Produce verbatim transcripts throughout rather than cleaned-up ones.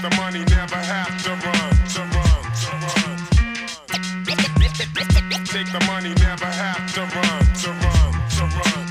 the money, never have to run, to run, to run. Take the money, never have to run, to run, to run.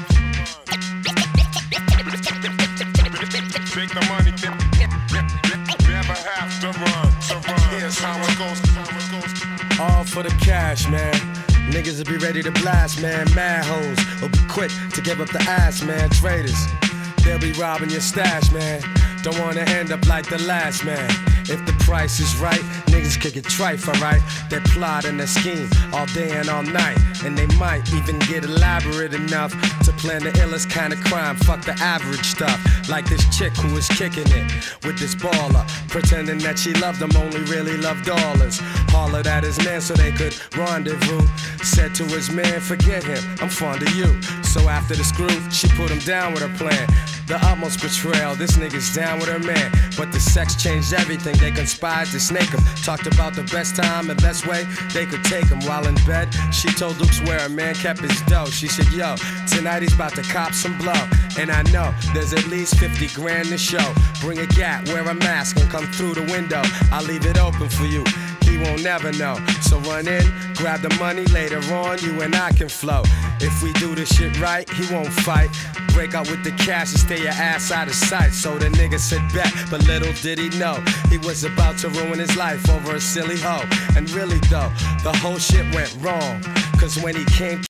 Take the money, never have to run, to run. Here's how it goes, how it goes. All for the cash, man. Niggas will be ready to blast, man. Mad hoes will be quick to give up the ass, man. Traitors, they'll be robbing your stash, man. Don't wanna end up like the last man. If the price is right, niggas kick it trife, alright? They plot and they scheme all day and all night. And they might even get elaborate enough to plan the illest kind of crime. Fuck the average stuff. Like this chick who was kicking it with this baller, pretending that she loved him, only really loved dollars. Hollered at his man so they could rendezvous. Said to his man, forget him, I'm fond of you. So after the screw, she put him down with her plan. The utmost betrayal, this nigga's down with her man. But the sex changed everything, they conspired to snake him. Talked about the best time and best way they could take him. While in bed, she told Luke's where her man kept his dough. She said, yo, tonight he's about to cop some blow. And I know there's at least fifty grand to show. Bring a gat, wear a mask, and come through the window. I'll leave it open for you, he won't never know. So run in, grab the money, later on you and I can flow. If we do this shit right, he won't fight. Break out with the cash and stay your ass out of sight. So the nigga said bet, but little did he know he was about to ruin his life over a silly hoe. And really though, the whole shit went wrong, cause when he came